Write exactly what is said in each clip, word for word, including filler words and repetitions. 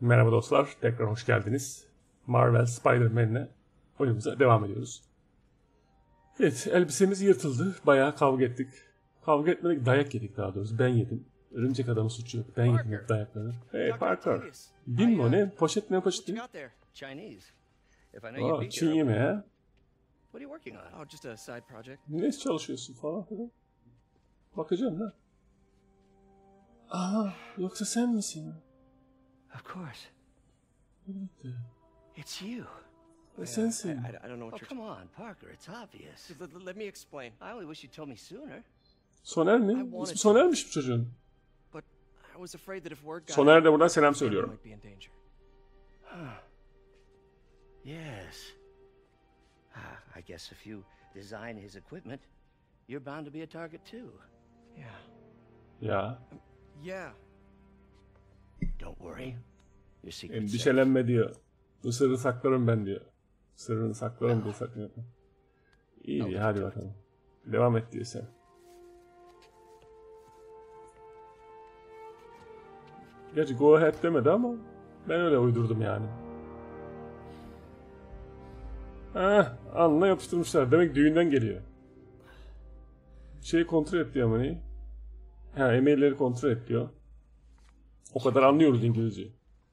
Merhaba dostlar, tekrar hoş geldiniz. Marvel Spider-Man'le oyunumuza devam ediyoruz. Evet, elbisemiz yırtıldı. Bayağı kavga ettik. Kavga etmedik, dayak yedik daha doğrusu. Ben yedim. Örümcek adamın suçu yok. Ben yedim hep dayakları. Hey Parker. Bin mi o ne? Poşet ne poşet değil? Aa, Çin yemeği ha? Ne çalışıyorsun falan filan? Bakacağım ha. Aha, yoksa sen misin? Of course. Evet. It's you. E, sensin. I, I, I don't know what oh, you're... come on, Parker, it's obvious. Let, let me explain. I only wish you'd told me sooner. Soner mi? İsmi Soner'miş bu çocuğun. But I was afraid that if word got Soner'e de buradan selam söylüyorum. Huh. Yes. I guess if you design his equipment, you're bound to be a target too. Yeah. Ya. Yeah. Don't worry. Your secret. Endişelenme diyor. Bu sırrı saklarım ben diyor. Sırrını saklarım diye saklıyor. İyi diyor, hadi bakalım. Devam et diyor sen. Gerçi go ahead demedi ama ben öyle uydurdum yani. Hah, alnına yapıştırmışlar. Demek düğünden geliyor. Şeyi kontrol et diyor ama neyi? Ha, e-mailleri kontrol et diyor. O kadar anlıyoruz İngilizce.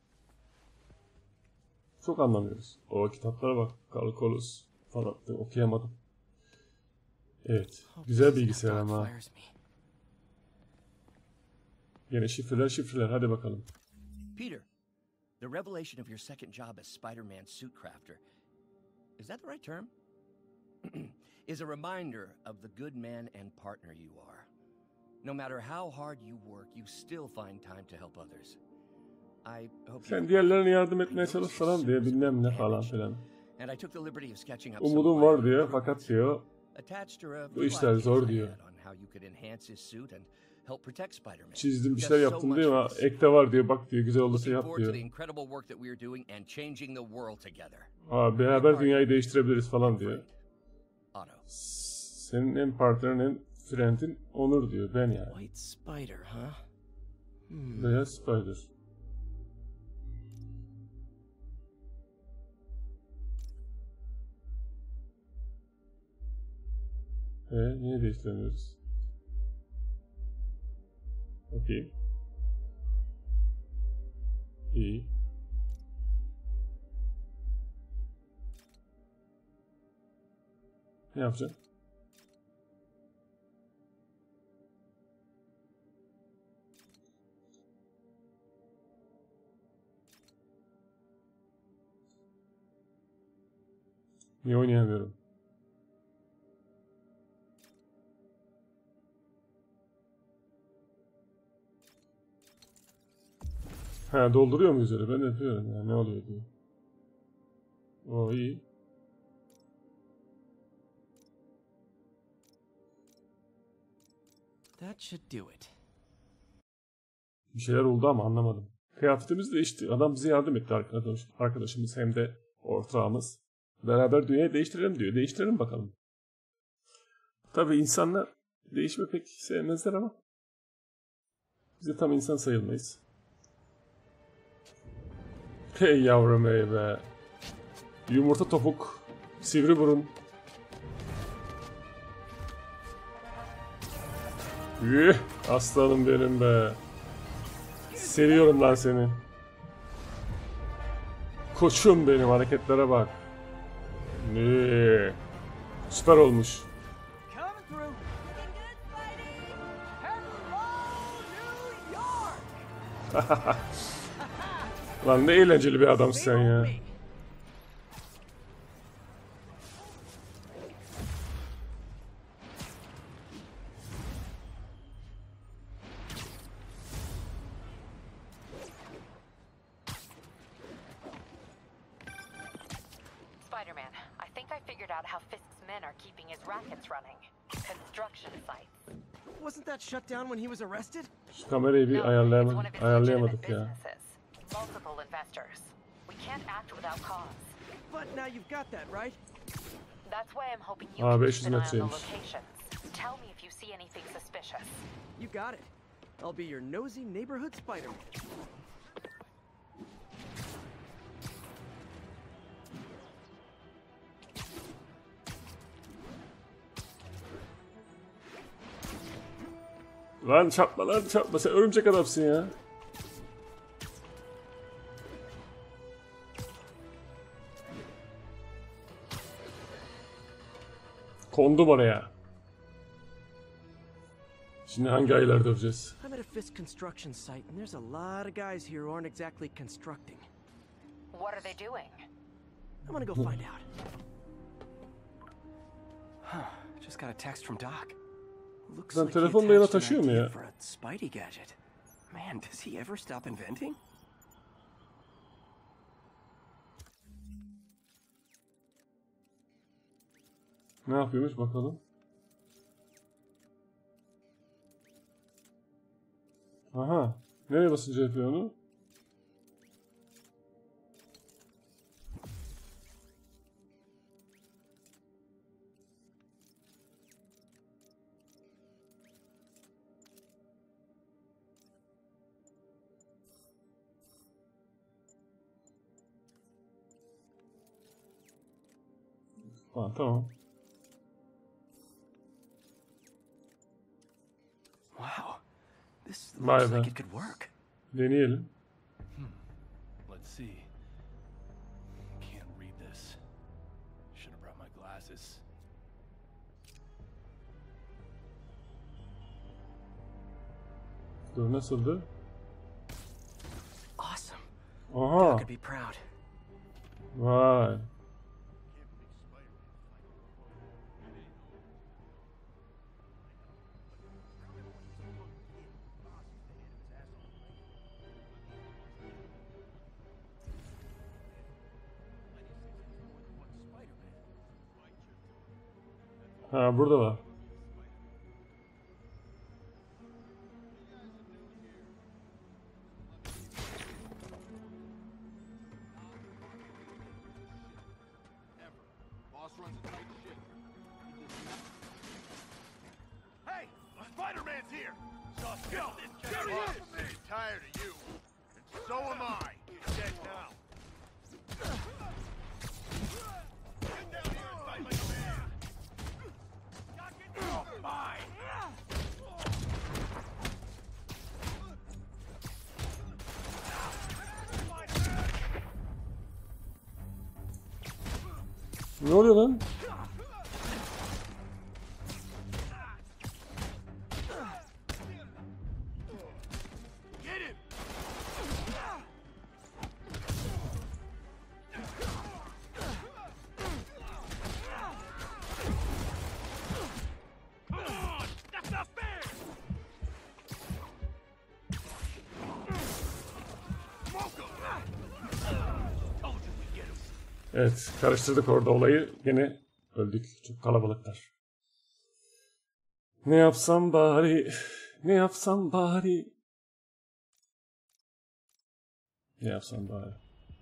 Çok anlamıyoruz. O kitaplara bak. Kalkulus falan okuyamadım. Evet. Güzel bilgisayar ama. Yine şifreler şifreler. Hadi bakalım. Peter, the revelation of your second job as Spider-Man suit crafter. Is that the right term? Is a reminder of the good man and partner you are. No matter how hard you work, you still find time to help others. I hope sen diğerlerine yardım etmeye çalış falan diye bilmem ne falan filan. Umudum var diyor fakat diyor bu işler zor diyor. Çizdim bir şeyler yaptım diyor ama ekte var diyor, bak diyor, güzel olursa yap diyor. Aa, beraber dünyayı değiştirebiliriz falan diyor. Senin en partnerin en friendin Onur diyor, ben yani. White Spider, huh? Hmm. Beyaz Spider. Eee niye değiştiremiyoruz? Okey. İyi. Ne yapacağım? Niye oynayamıyorum? Ha, dolduruyor muyuz öyle? Ben yapıyorum ya, ne oluyor diye. O iyi. That should do it. Bir şeyler oldu ama anlamadım. Kıyafetimiz değişti. Adam bize yardım etti, arkadaş, arkadaşımız hem de ortağımız. Beraber dünyayı değiştirelim diyor. Değiştirelim bakalım. Tabii insanlar değişme pek sevmezler ama biz de tam insan sayılmayız. Hey yavrum hey be. Yumurta topuk. Sivri burun. Üh, aslanım benim be. Seviyorum lan seni. Koçum benim, hareketlere bak. Ne? Süper olmuş. Lan ne eğlenceli bir adamsın sen ya. Spider-Man, I think I figured out how Fisk's men are keeping his rackets running. Construction sites. Wasn't that shut down when he was arrested? Şu kamerayı bir ayarlayamadık, ayarlayamadık ya. Multiple investors. We can't act without cause. But now you've got that, right? That's why I'm hoping you can keep an eye on the metreymiş. locations. Tell me if you see anything suspicious. You got it. I'll be your nosy neighborhood Spider-Man. Lan çarpma lan çarpma, sen örümcek adamsın ya. Kondum oraya. Şimdi hangi aylar döveceğiz? I'm at a Fisk construction site, and there's a lot of guys here who aren't exactly constructing. What are they doing? I'm gonna go find out. Huh, just got a text from Doc. Looks Lan like he telefonla yana attached an taşıyor mu idea ya? for a Spidey gadget. Man, does he ever stop inventing? Ne yapıyormuş bakalım. Aha. Nereye basınca yapıyor onu? Ha, tamam. Wow, this Vay looks be. like it could work. Deneyelim. Let's see. Can't read this. Should have brought my glasses. Dur, nasıldı? Awesome. Aha. Doc could be proud. Vay. Ha, burada var. Boss runs a tight ship. Hey, Spider-Man's here. Just go. There he is. He's tired of you, and so am I. He's dead now. Get down here and fight like a man. Oh my! Ne oluyor lan? Get him! Come on! That's not fair! Smoke him! Told you we'd get him. Evet, karıştırdık orada olayı. Yine öldük. Çok kalabalıklar. Ne yapsam bari? Ne yapsam bari? Ne yapsam bari?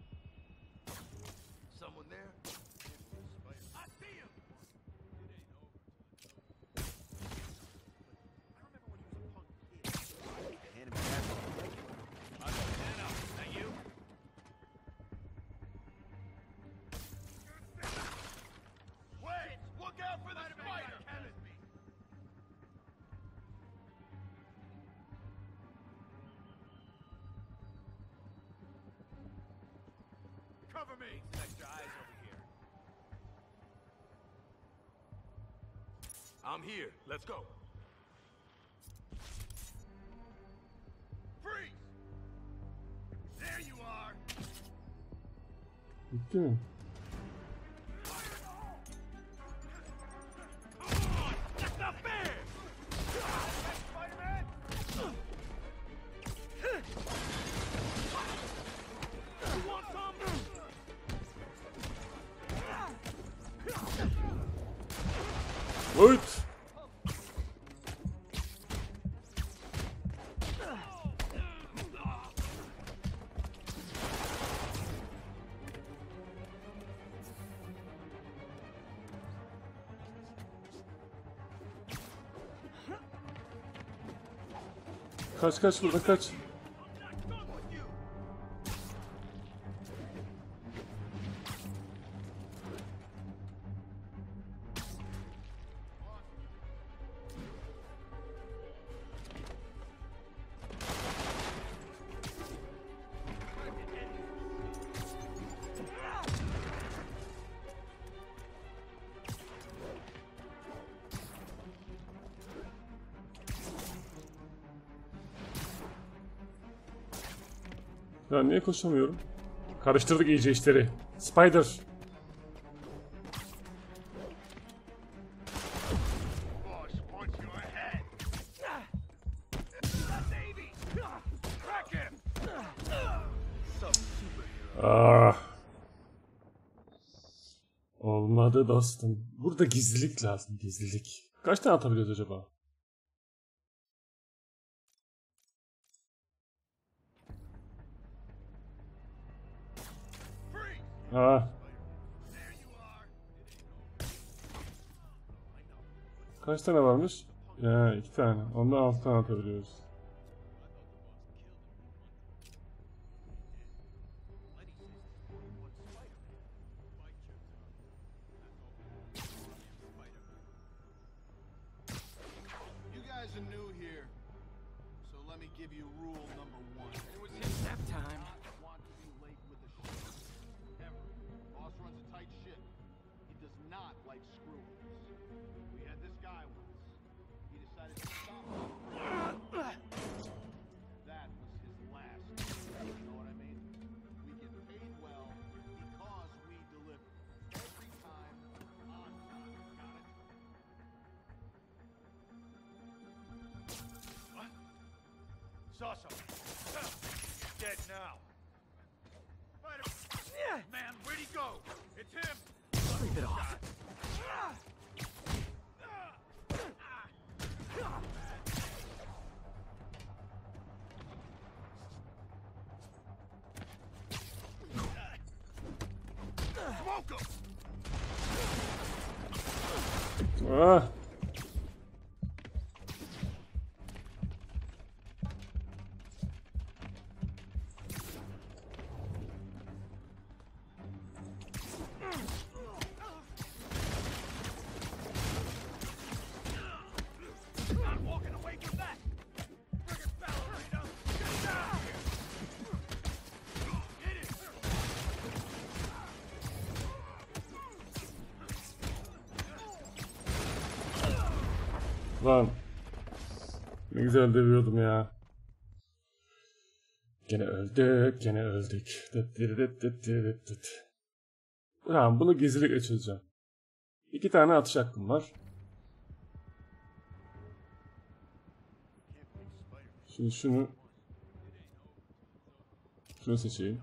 Someone there? I see him! Wait! Look out for the spider! Cover me! Some extra eyes over here. I'm here. Let's go. Freeze! There you are. Bitti mi? Come on! That's not fair! Spider-Man! You want some? Uyut! Kaç kaç burada kaç. Ya niye koşamıyorum? Karıştırdık iyice işleri. Spider. Boss wants your head. Baby! Crack him! Ah. Olmadı dostum. Burada gizlilik lazım, gizlilik. Kaç tane atabiliyoruz acaba? Ah. Kaç tane varmış? Ya iki tane. Ondan altı tane atabiliyoruz. You guys are new here, so let me give you rule number one. It was his nap time. Want to be late with the ship. Ever. Boss runs a tight ship. He does not like screw-ups. We had this guy once. He decided to stop us. That was his last. You know what I mean? We get paid well because we deliver. Every time, on time. Got it? What? Saw something. He's dead now. Spider Man, where'd he go? It's him. Sleep it off. Smoke him! Ah. Not walking away from that! Bring it, ballerina! Get down here! Hit it! Lan. Ne güzel dövüyordum ya. Gene öldük, gene öldük. Tamam, bunu gizlilikle çözeceğim. İki tane atış hakkım var. Şimdi şunu şunu seçeyim.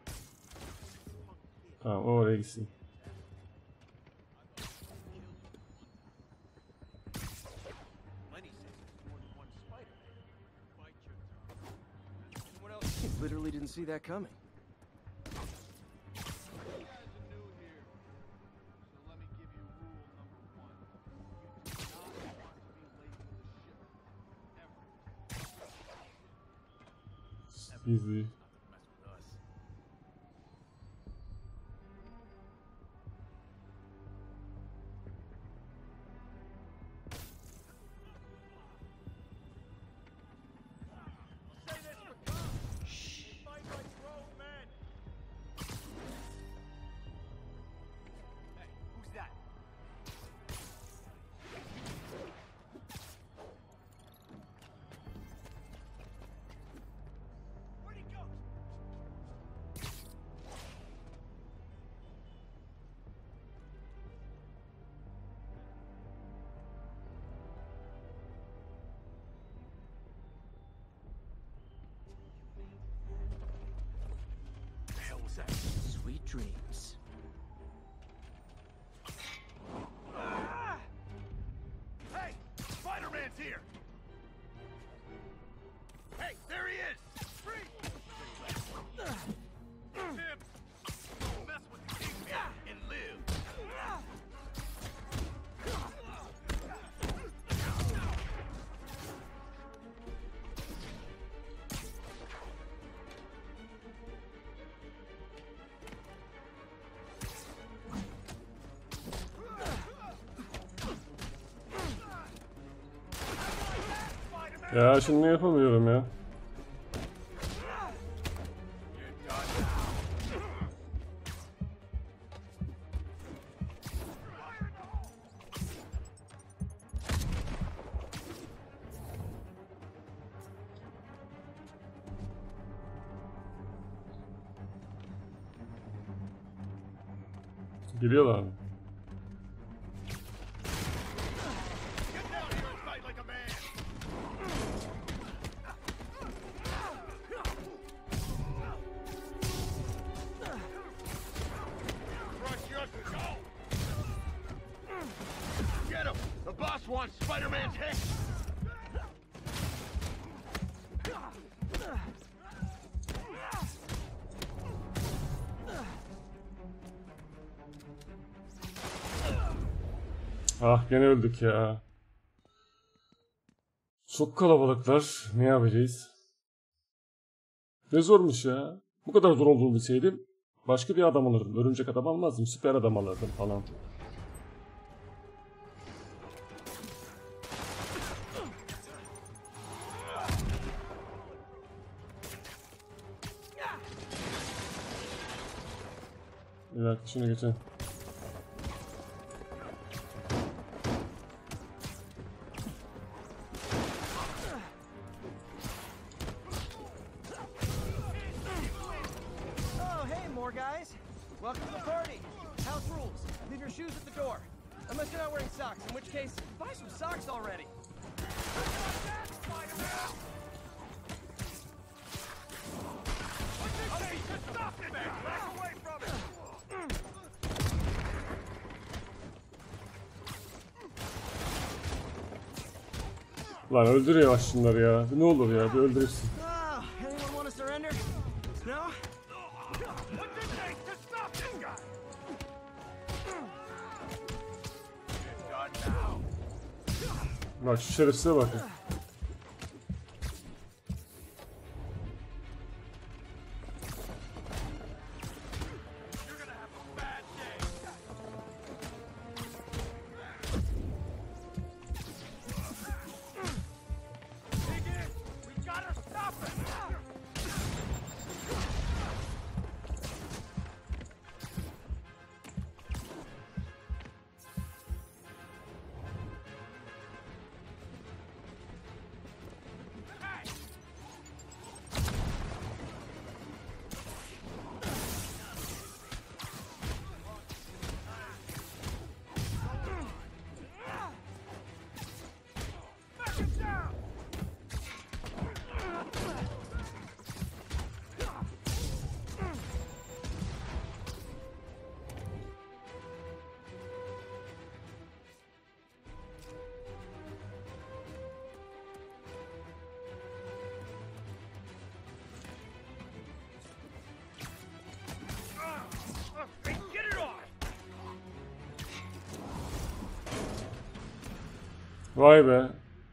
Tamam, o oraya gitsin. Literally didn't see that coming. Easy. Sweet dreams. Hey! Spider-Man's here! Hey, there he is! Freeze! Him! Mess with the Kingpin and live! Ya şunu yapamıyorum ya. Geliyorlar mı? Get down here and fight like a man. Crush your skull. Get him. The boss wants Spider-Man's head. Ah gene öldük ya. Çok kalabalıklar. Ne yapacağız? Ne zormuş ya. Bu kadar zor olduğunu bilseydim başka bir adam alırdım. Örümcek adam almazdım. Süper adam alırdım falan. Bir dakika şunu geçelim. Oh, hey, more guys. Welcome to the party. House rules. Leave your shoes at the door. Unless you're not wearing socks, in which case, buy some socks already. Lan öldür ya şunları ya. Ne olur ya bir öldürürsün. Oh, anyone want to surrender? No? What's it take to stop this guy? Get done now. Bak şu şerefsize bakın. We gotta stop him. Back him down. Hey, get it on. Vay be.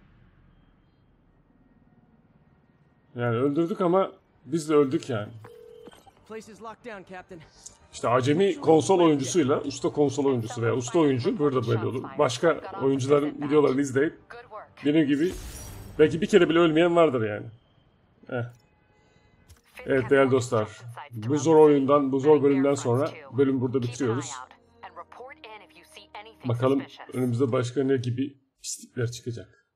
Yani öldürdük ama biz de öldük yani. Place is locked down, Captain. İşte acemi konsol oyuncusuyla usta konsol oyuncusu veya usta oyuncu burada böyle olur. Başka oyuncuların videolarını izleyip Good work. benim gibi belki bir kere bile ölmeyen vardır yani. Eh. Evet değerli dostlar, bu zor oyundan, bu zor bölümden sonra bölüm burada bitiriyoruz. Bakalım önümüzde başka ne gibi pislikler çıkacak.